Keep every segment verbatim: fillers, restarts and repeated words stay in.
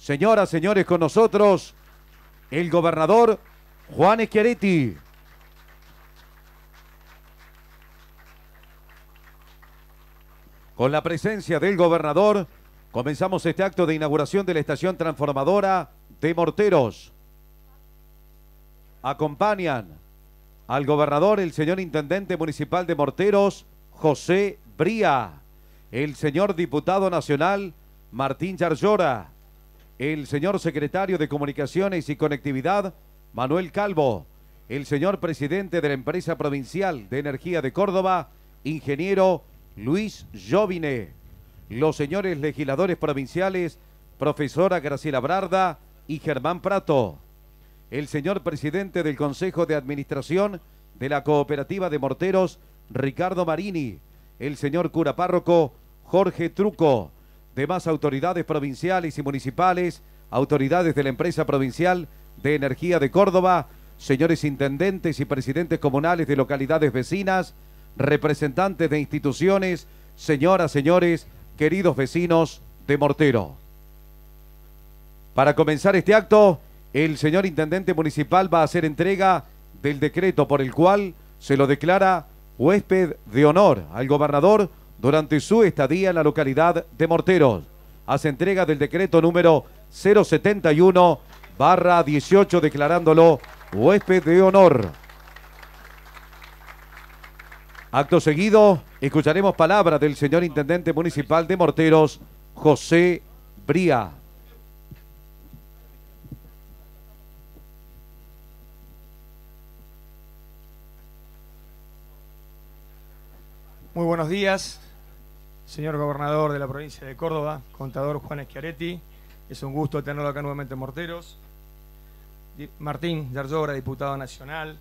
Señoras, señores, con nosotros el gobernador Juan Schiaretti. Con la presencia del gobernador, comenzamos este acto de inauguración de la estación transformadora de Morteros. Acompañan al gobernador el señor intendente municipal de Morteros, José Bría, el señor diputado nacional Martín Yarlora, el señor secretario de Comunicaciones y Conectividad Manuel Calvo, el señor presidente de la empresa provincial de energía de Córdoba, ingeniero Luis Jovine, los señores legisladores provinciales profesora Graciela Brarda y Germán Prato, el señor presidente del Consejo de Administración de la Cooperativa de Morteros, Ricardo Marini, el señor cura párroco Jorge Truco, demás autoridades provinciales y municipales, autoridades de la empresa provincial de energía de Córdoba, señores intendentes y presidentes comunales de localidades vecinas, representantes de instituciones, señoras, señores, queridos vecinos de Mortero. Para comenzar este acto, el señor intendente municipal va a hacer entrega del decreto por el cual se lo declara huésped de honor al gobernador durante su estadía en la localidad de Morteros. Hace entrega del decreto número cero setenta y uno barra dieciocho declarándolo huésped de honor. Acto seguido, escucharemos palabras del señor intendente municipal de Morteros, José Bría. Muy buenos días, señor gobernador de la provincia de Córdoba, contador Juan Schiaretti. Es un gusto tenerlo acá nuevamente en Morteros. Martín Yarlora, diputado nacional.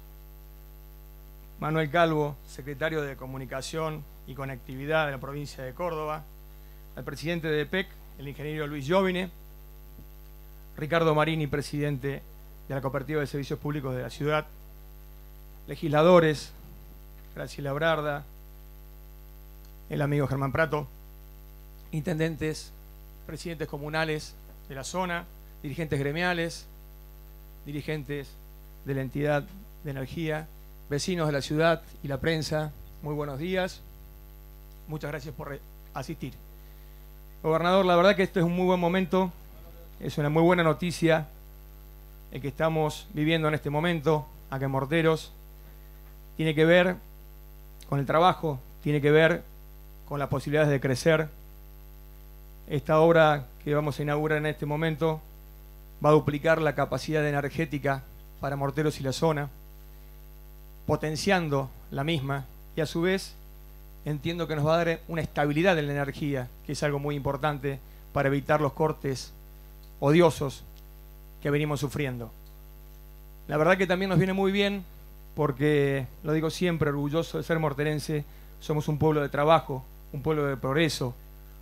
Manuel Calvo, secretario de Comunicación y Conectividad de la provincia de Córdoba. Al presidente de E P E C, el ingeniero Luis Jovine. Ricardo Marini, presidente de la Cooperativa de Servicios Públicos de la ciudad. Legisladores, Graciela Brarda, el amigo Germán Prato, intendentes, presidentes comunales de la zona, dirigentes gremiales, dirigentes de la entidad de energía, vecinos de la ciudad y la prensa, muy buenos días. Muchas gracias por asistir. Gobernador, la verdad que esto es un muy buen momento, es una muy buena noticia el que estamos viviendo en este momento, acá en Morteros. Tiene que ver con el trabajo, tiene que ver con las posibilidades de crecer. Esta obra que vamos a inaugurar en este momento va a duplicar la capacidad energética para Morteros y la zona, potenciando la misma, y a su vez entiendo que nos va a dar una estabilidad en la energía, que es algo muy importante para evitar los cortes odiosos que venimos sufriendo. La verdad que también nos viene muy bien porque, lo digo siempre, orgulloso de ser morterense, somos un pueblo de trabajo, un pueblo de progreso,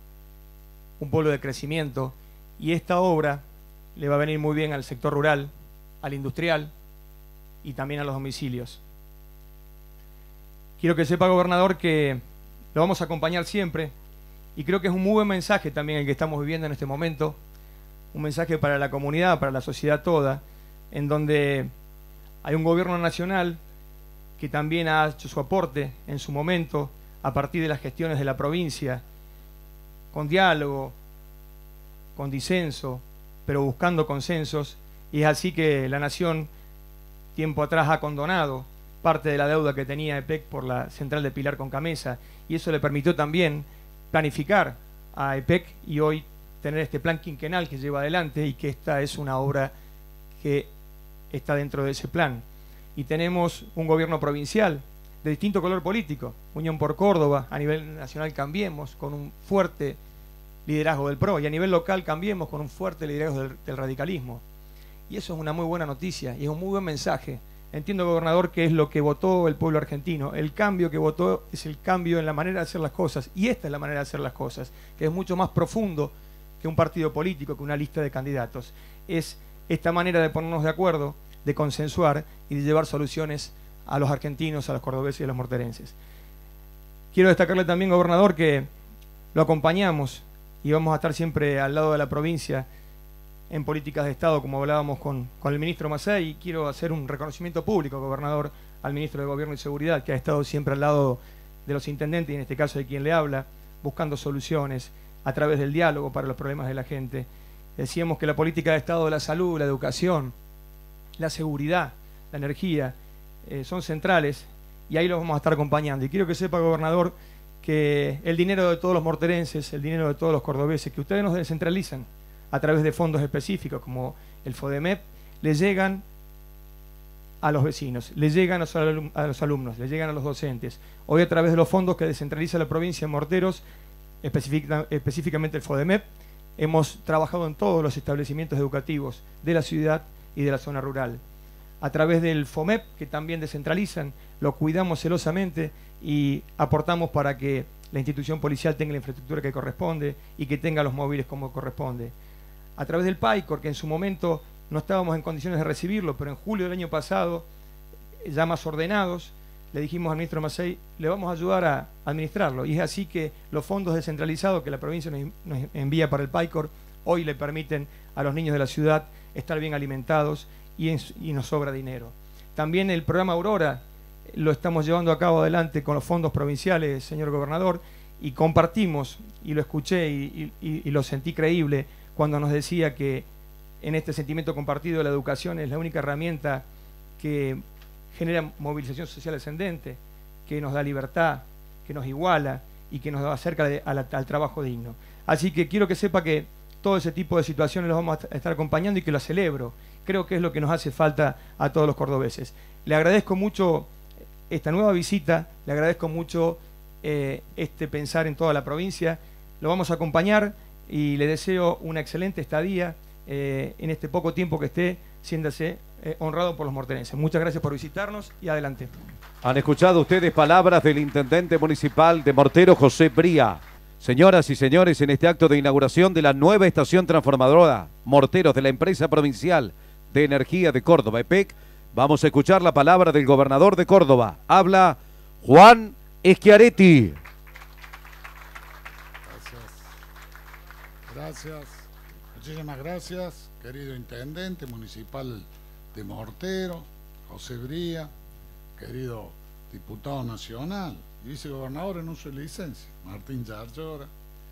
un pueblo de crecimiento, y esta obra le va a venir muy bien al sector rural, al industrial y también a los domicilios. Quiero que sepa, gobernador, que lo vamos a acompañar siempre, y creo que es un muy buen mensaje también el que estamos viviendo en este momento, un mensaje para la comunidad, para la sociedad toda, en donde hay un gobierno nacional que también ha hecho su aporte en su momento a partir de las gestiones de la provincia, con diálogo, con disenso, pero buscando consensos, y es así que la Nación tiempo atrás ha condonado parte de la deuda que tenía E P E C por la central de Pilar con Camesa, y eso le permitió también planificar a E P E C y hoy tener este plan quinquenal que lleva adelante, y que esta es una obra que está dentro de ese plan. Y tenemos un gobierno provincial de distinto color político, Unión por Córdoba, a nivel nacional Cambiemos, con un fuerte liderazgo del P R O, y a nivel local Cambiemos, con un fuerte liderazgo del, del radicalismo. Y eso es una muy buena noticia y es un muy buen mensaje. Entiendo, gobernador, que es lo que votó el pueblo argentino. El cambio que votó es el cambio en la manera de hacer las cosas, y esta es la manera de hacer las cosas, que es mucho más profundo que un partido político, que una lista de candidatos. Es esta manera de ponernos de acuerdo, de consensuar y de llevar soluciones a los argentinos, a los cordobeses y a los morterenses. Quiero destacarle también, gobernador, que lo acompañamos y vamos a estar siempre al lado de la provincia en políticas de Estado, como hablábamos con, con el ministro Massey, y quiero hacer un reconocimiento público, gobernador, al ministro de Gobierno y Seguridad, que ha estado siempre al lado de los intendentes, y en este caso de quien le habla, buscando soluciones a través del diálogo para los problemas de la gente. Decíamos que la política de Estado, la salud, la educación, la seguridad, la energía, eh, son centrales, y ahí los vamos a estar acompañando. Y quiero que sepa, gobernador, que el dinero de todos los morterenses, el dinero de todos los cordobeses, que ustedes nos descentralizan a través de fondos específicos como el FODEMEP, le llegan a los vecinos, le llegan a los, alum a los alumnos, le llegan a los docentes. Hoy, a través de los fondos que descentraliza la provincia en Morteros, específica, específicamente el FODEMEP, hemos trabajado en todos los establecimientos educativos de la ciudad y de la zona rural. A través del FOMEP, que también descentralizan, lo cuidamos celosamente y aportamos para que la institución policial tenga la infraestructura que corresponde y que tenga los móviles como corresponde. A través del PAICOR, que en su momento no estábamos en condiciones de recibirlo, pero en julio del año pasado, ya más ordenados, le dijimos al ministro Massey, le vamos a ayudar a administrarlo. Y es así que los fondos descentralizados que la provincia nos, nos envía para el PAICOR hoy le permiten a los niños de la ciudad estar bien alimentados y, en, y nos sobra dinero. También el programa Aurora lo estamos llevando a cabo adelante con los fondos provinciales, señor gobernador, y compartimos, y lo escuché y, y, y lo sentí creíble cuando nos decía que en este sentimiento compartido la educación es la única herramienta que genera movilización social ascendente, que nos da libertad, que nos iguala y que nos acerca de, a la, al trabajo digno. Así que quiero que sepa que todo ese tipo de situaciones los vamos a estar acompañando y que lo celebro. Creo que es lo que nos hace falta a todos los cordobeses. Le agradezco mucho esta nueva visita, le agradezco mucho eh, este pensar en toda la provincia. Lo vamos a acompañar y le deseo una excelente estadía eh, en este poco tiempo que esté, siéntase eh, honrado por los morterenses. Muchas gracias por visitarnos y adelante. Han escuchado ustedes palabras del intendente municipal de Morteros, José Bría. Señoras y señores, en este acto de inauguración de la nueva estación transformadora Morteros de la Empresa Provincial de Energía de Córdoba, EPEC, vamos a escuchar la palabra del gobernador de Córdoba. Habla Juan Schiaretti. Gracias. Gracias. Muchísimas gracias, querido intendente municipal de Morteros, José Bría, querido diputado nacional y vicegobernador en uso de licencia, Martín Yarlora,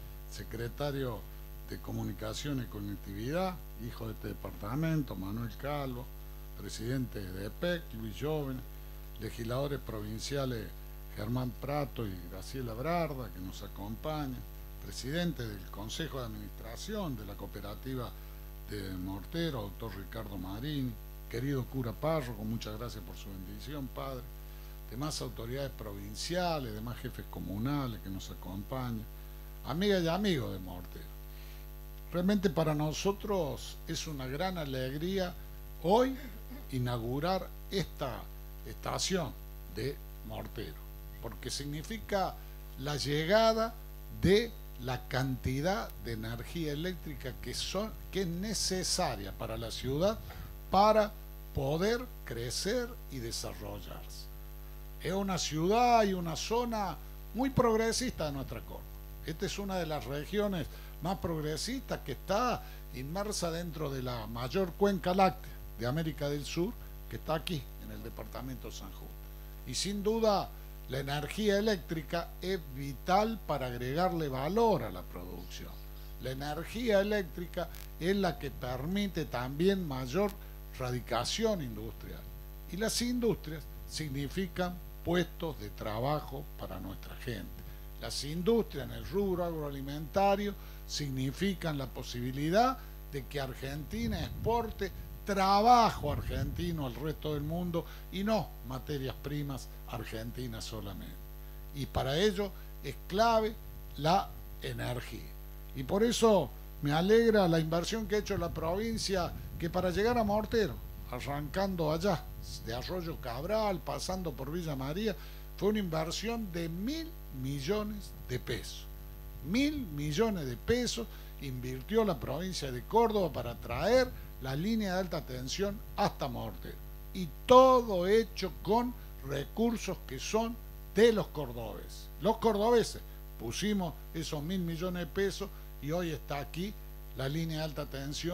secretario de Comunicación y Conectividad, hijo de este departamento, Manuel Calvo, presidente de EPEC, Luis Jóvenes, legisladores provinciales Germán Prato y Graciela Brarda, que nos acompañan, presidente del Consejo de Administración de la Cooperativa de Morteros, doctor Ricardo Marini, querido cura párroco, muchas gracias por su bendición, padre, demás autoridades provinciales, demás jefes comunales que nos acompañan, amigas y amigos de Morteros. Realmente para nosotros es una gran alegría hoy inaugurar esta estación de Morteros, porque significa la llegada de la cantidad de energía eléctrica que, son, que es necesaria para la ciudad para poder crecer y desarrollarse. Es una ciudad y una zona muy progresista de nuestra Córdoba. Esta es una de las regiones más progresistas que está inmersa dentro de la mayor cuenca láctea de América del Sur, que está aquí, en el departamento de San Justo. Y sin duda, la energía eléctrica es vital para agregarle valor a la producción. La energía eléctrica es la que permite también mayor radicación industrial. Y las industrias significan puestos de trabajo para nuestra gente. Las industrias en el rubro agroalimentario significan la posibilidad de que Argentina exporte trabajo argentino al resto del mundo y no materias primas argentinas solamente. Y para ello es clave la energía. Y por eso me alegra la inversión que ha hecho la provincia, que para llegar a Morteros, arrancando allá, de Arroyo Cabral, pasando por Villa María, fue una inversión de mil millones de pesos. Mil millones de pesos invirtió la provincia de Córdoba para traer la línea de alta tensión hasta Morteros. Y todo hecho con recursos que son de los cordobeses. Los cordobeses pusimos esos mil millones de pesos y hoy está aquí la línea de alta tensión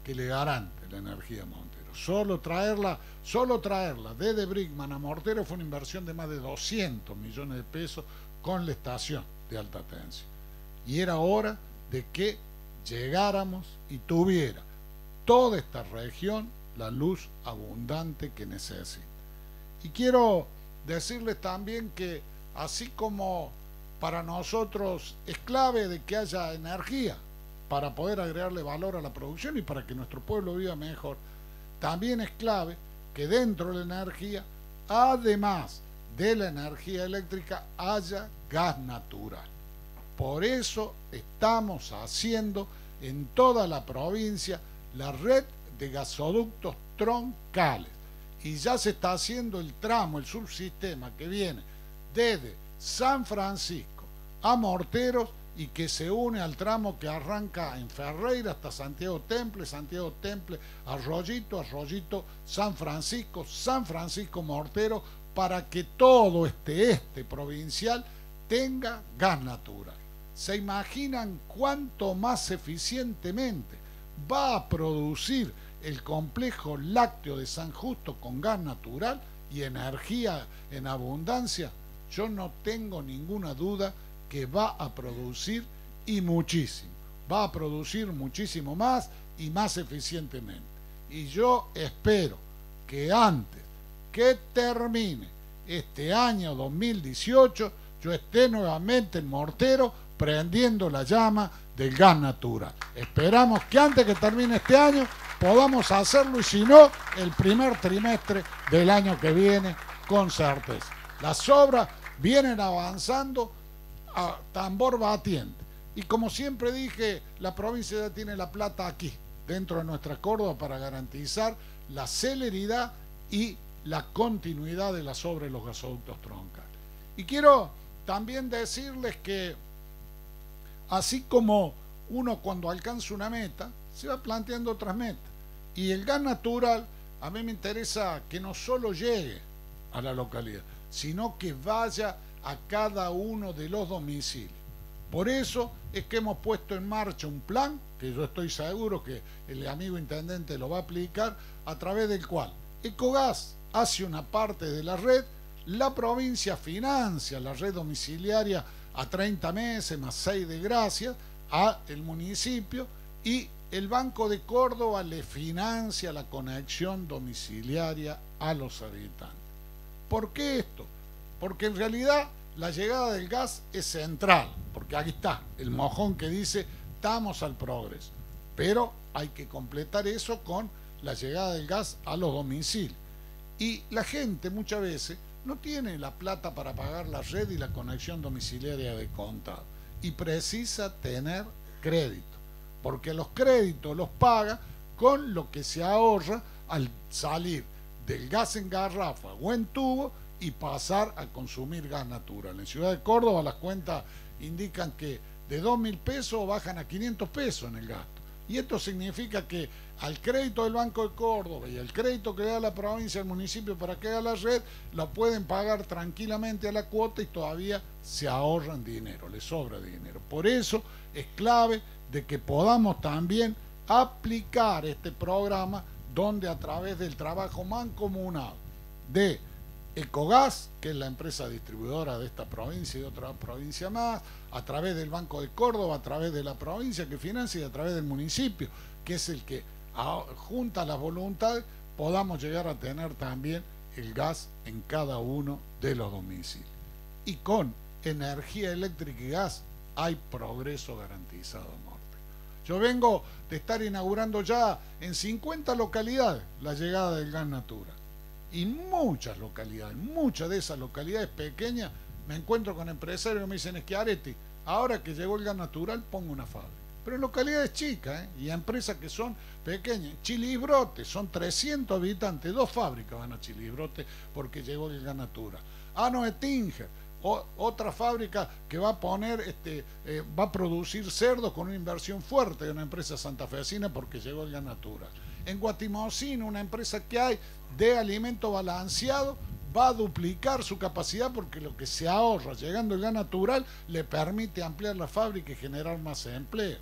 que le garante la energía a Morteros. Solo traerla, solo traerla desde Brinkmann a Morteros fue una inversión de más de doscientos millones de pesos con la estación de alta tensión. Y era hora de que llegáramos y tuviera toda esta región la luz abundante que necesita. Y quiero decirles también que así como para nosotros es clave de que haya energía para poder agregarle valor a la producción y para que nuestro pueblo viva mejor, también es clave que dentro de la energía, además de la energía eléctrica, haya gas natural. Por eso estamos haciendo en toda la provincia la red de gasoductos troncales. Y ya se está haciendo el tramo, el subsistema que viene desde San Francisco a Morteros y que se une al tramo que arranca en Ferreira hasta Santiago Temple, Santiago Temple, Arroyito, Arroyito, San Francisco, San Francisco Morteros, para que todo este este provincial tenga gas natural. ¿Se imaginan cuánto más eficientemente va a producir el complejo lácteo de San Justo con gas natural y energía en abundancia? Yo no tengo ninguna duda que va a producir y muchísimo. Va a producir muchísimo más y más eficientemente. Y yo espero que antes que termine este año dos mil dieciocho yo esté nuevamente en Mortero prendiendo la llama del gas natural. Esperamos que antes que termine este año podamos hacerlo y si no, el primer trimestre del año que viene con certeza. Las obras vienen avanzando a tambor batiente. Y como siempre dije, la provincia ya tiene la plata aquí, dentro de nuestra Córdoba, para garantizar la celeridad y la continuidad de las obras de los gasoductos troncales. Y quiero también decirles que así como uno cuando alcanza una meta, se va planteando otras metas. Y el gas natural, a mí me interesa que no solo llegue a la localidad, sino que vaya a cada uno de los domicilios. Por eso es que hemos puesto en marcha un plan, que yo estoy seguro que el amigo intendente lo va a aplicar, a través del cual Ecogas hace una parte de la red, la provincia financia la red domiciliaria a treinta meses más seis de gracia a el municipio y el Banco de Córdoba le financia la conexión domiciliaria a los habitantes. ¿Por qué esto? Porque en realidad la llegada del gas es central, porque aquí está el mojón que dice estamos al progreso, pero hay que completar eso con la llegada del gas a los domicilios. Y la gente muchas veces no tiene la plata para pagar la red y la conexión domiciliaria de contado y precisa tener crédito, porque los créditos los paga con lo que se ahorra al salir del gas en garrafa o en tubo y pasar a consumir gas natural. En Ciudad de Córdoba las cuentas indican que de dos mil pesos bajan a quinientos pesos en el gasto. Y esto significa que al crédito del Banco de Córdoba y el crédito que da la provincia al municipio para que haga la red, lo pueden pagar tranquilamente a la cuota y todavía se ahorran dinero, les sobra dinero. Por eso es clave de que podamos también aplicar este programa donde a través del trabajo mancomunado de Ecogas, que es la empresa distribuidora de esta provincia y de otra provincia más, a través del Banco de Córdoba, a través de la provincia que financia y a través del municipio, que es el que junta las voluntades, podamos llegar a tener también el gas en cada uno de los domicilios. Y con energía eléctrica y gas hay progreso garantizado, Morte. Yo vengo de estar inaugurando ya en cincuenta localidades la llegada del gas natural. Y muchas localidades, muchas de esas localidades pequeñas, me encuentro con empresarios que me dicen, Schiaretti, ahora que llegó el gas natural, pongo una fábrica. Pero en localidades chicas, ¿eh? Y empresas que son pequeñas. Chilisbrote, son trescientos habitantes, dos fábricas van a Chilisbrote porque llegó el gas natural. Ano Etinger, otra fábrica que va a poner, este, eh, va a producir cerdos con una inversión fuerte de una empresa santafesina porque llegó el gas natural. En Guatimocino, una empresa que hay de alimento balanceado, va a duplicar su capacidad porque lo que se ahorra llegando el gas natural le permite ampliar la fábrica y generar más empleo.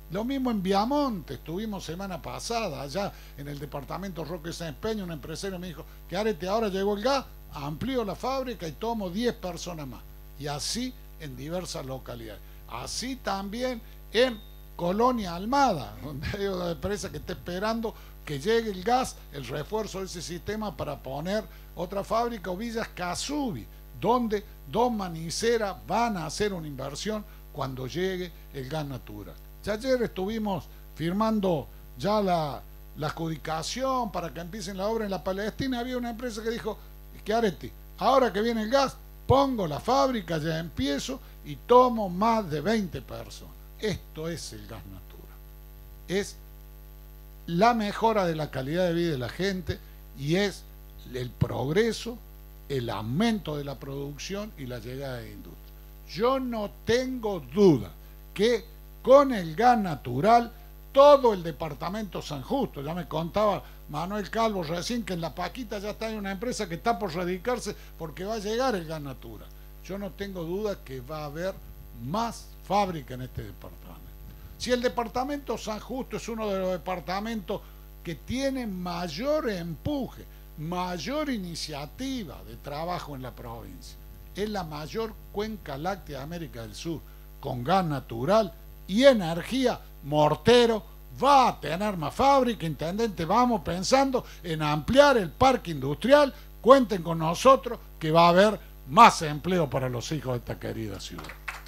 Lo mismo en Viamonte, estuvimos semana pasada, allá en el departamento Roque Sáenz Peña, un empresario me dijo, que arete, ahora llegó el gas, amplío la fábrica y tomo diez personas más. Y así en diversas localidades. Así también en Colonia Almada, donde hay una empresa que está esperando que llegue el gas, el refuerzo de ese sistema para poner otra fábrica, o Villas Casubi, donde dos maniceras van a hacer una inversión cuando llegue el gas natural. Ya ayer estuvimos firmando ya la, la adjudicación para que empiecen la obra en la Palestina. Había una empresa que dijo, Schiaretti, ahora que viene el gas, pongo la fábrica, ya empiezo y tomo más de veinte personas. Esto es el gas natural. Es la mejora de la calidad de vida de la gente y es el progreso, el aumento de la producción y la llegada de industria. Yo no tengo duda que con el gas natural, todo el departamento San Justo, ya me contaba Manuel Calvo recién que en La Paquita ya está en una empresa que está por radicarse porque va a llegar el gas natural. Yo no tengo duda que va a haber más fábrica en este departamento. Si el departamento San Justo es uno de los departamentos que tiene mayor empuje, mayor iniciativa de trabajo en la provincia, es la mayor cuenca láctea de América del Sur, con gas natural y energía, Mortero va a tener más fábrica. Intendente, vamos pensando en ampliar el parque industrial, cuenten con nosotros que va a haber más empleo para los hijos de esta querida ciudad.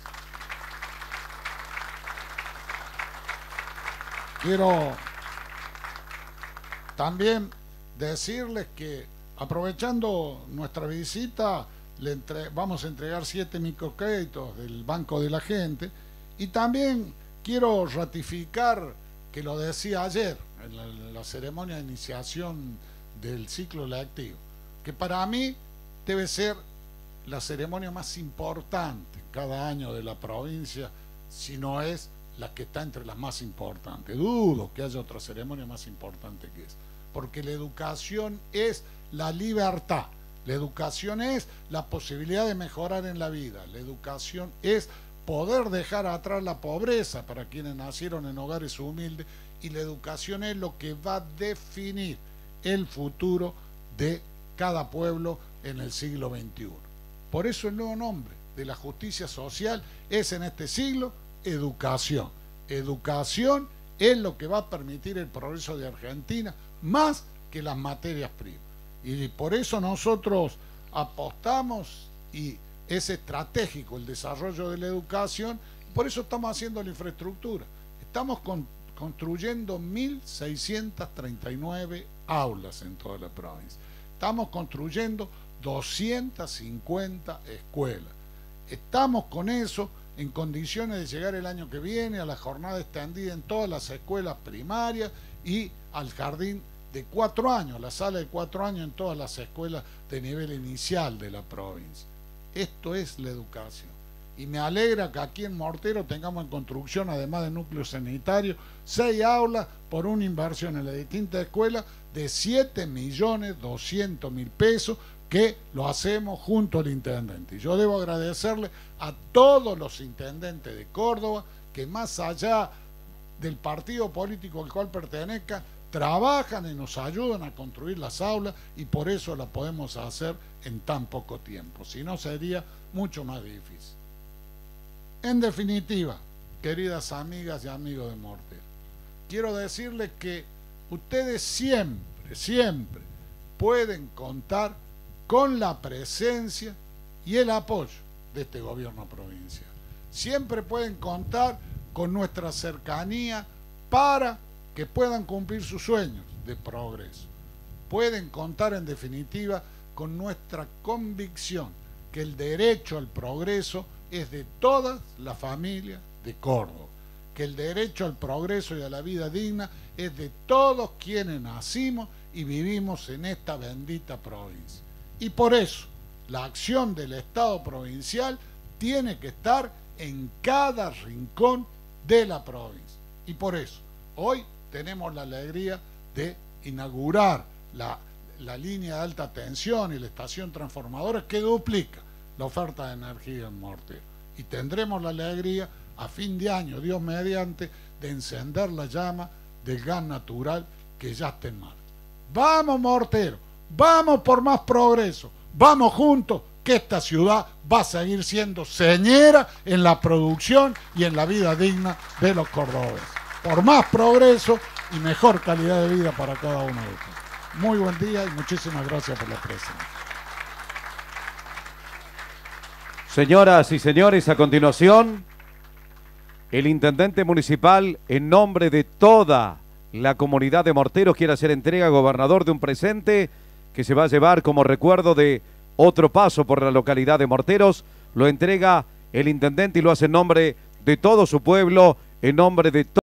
Quiero también decirles que, aprovechando nuestra visita, le entre, vamos a entregar siete microcréditos del Banco de la Gente, y también quiero ratificar, que lo decía ayer en la, en la ceremonia de iniciación del ciclo lectivo, que para mí debe ser la ceremonia más importante cada año de la provincia, si no es la que está entre las más importantes. Dudo que haya otra ceremonia más importante que esa, porque la educación es la libertad, la educación es la posibilidad de mejorar en la vida, la educación es poder dejar atrás la pobreza para quienes nacieron en hogares humildes, y la educación es lo que va a definir el futuro de cada pueblo en el siglo veintiuno. Por eso el nuevo nombre de la justicia social es en este siglo educación. Educación es lo que va a permitir el progreso de Argentina más que las materias primas. Y por eso nosotros apostamos y es estratégico el desarrollo de la educación, por eso estamos haciendo la infraestructura. Estamos con, construyendo mil seiscientas treinta y nueve aulas en toda la provincia. Estamos construyendo doscientas cincuenta escuelas. Estamos con eso en condiciones de llegar el año que viene a la jornada extendida en todas las escuelas primarias y al jardín de cuatro años, la sala de cuatro años en todas las escuelas de nivel inicial de la provincia. Esto es la educación. Y me alegra que aquí en Mortero tengamos en construcción, además de núcleos sanitarios, seis aulas por una inversión en las distintas escuelas de siete millones doscientos mil pesos, que lo hacemos junto al intendente. Y yo debo agradecerle a todos los intendentes de Córdoba que, más allá del partido político al cual pertenezcan, trabajan y nos ayudan a construir las aulas, y por eso la podemos hacer en tan poco tiempo, si no sería mucho más difícil. En definitiva, queridas amigas y amigos de Mortero, quiero decirles que ustedes siempre, siempre pueden contar con la presencia y el apoyo de este gobierno provincial. Siempre pueden contar con nuestra cercanía para que puedan cumplir sus sueños de progreso. Pueden contar, en definitiva, con nuestra convicción que el derecho al progreso es de todas las familias de Córdoba, que el derecho al progreso y a la vida digna es de todos quienes nacimos y vivimos en esta bendita provincia. Y por eso la acción del Estado provincial tiene que estar en cada rincón de la provincia. Y por eso hoy tenemos la alegría de inaugurar la, la línea de alta tensión y la estación transformadora que duplica la oferta de energía en Mortero. Y tendremos la alegría a fin de año, Dios mediante, de encender la llama del gas natural que ya está en marcha. Vamos, Morteros, vamos por más progreso, vamos juntos, que esta ciudad va a seguir siendo señera en la producción y en la vida digna de los cordobeses. Por más progreso y mejor calidad de vida para cada uno de ustedes. Muy buen día y muchísimas gracias por la presencia. Señoras y señores, a continuación, el intendente municipal, en nombre de toda la comunidad de Morteros, quiere hacer entrega, gobernador, de un presente que se va a llevar como recuerdo de otro paso por la localidad de Morteros. Lo entrega el intendente y lo hace en nombre de todo su pueblo, en nombre de todo